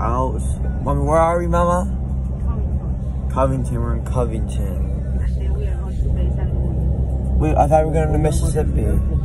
out. Mommy, where are we, Mama? Covington. We're in Covington. Wait, I thought we were going to Mississippi.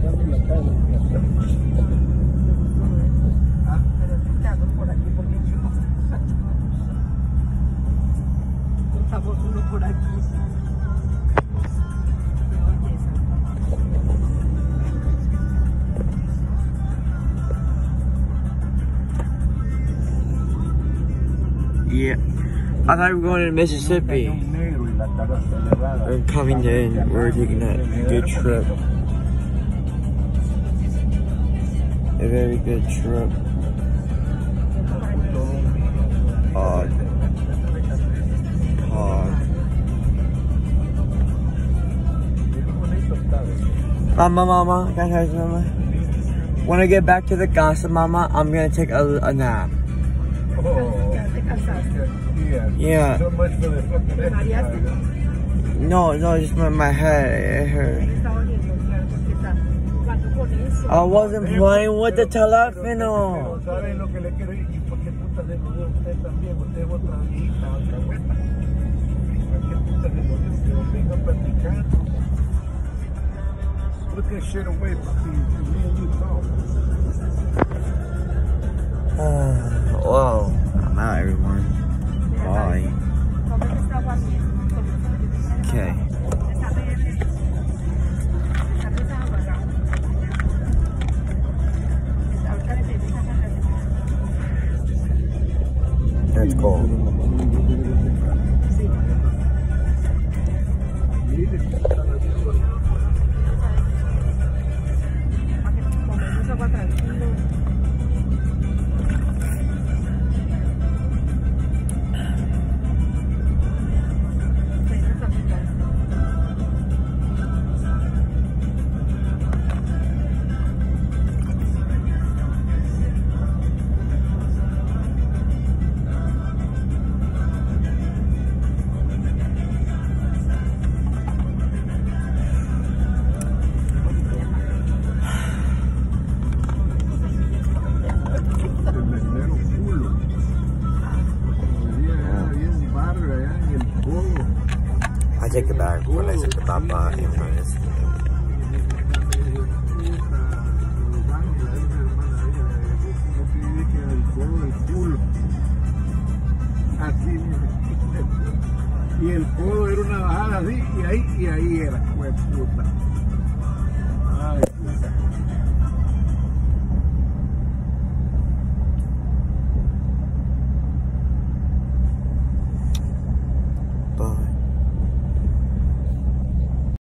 Yeah, I thought we were going to Mississippi. We're in Covington. We're taking a good trip. A very good trip. Mama, can I tell you, Mama? When I get back to the casa, Mama, I'm gonna take a nap. Yeah. So much for the fucking No, just my head. It hurt. I wasn't playing with the teléfono. ¿Saben lo que le quiero ir? ¿Y por qué puta se lo dio usted también? Usted es otra viejita, otra vuelta. ¿Por qué puta se lo dio? Que venga a platicar. Put that shit away, puppy. Me and you talk. Well, I'm out, everyone. Bye. Okay. That's cool. I take it back when I said the papa and minus. Y el codo era una bajada así, y ahí era, pues puta.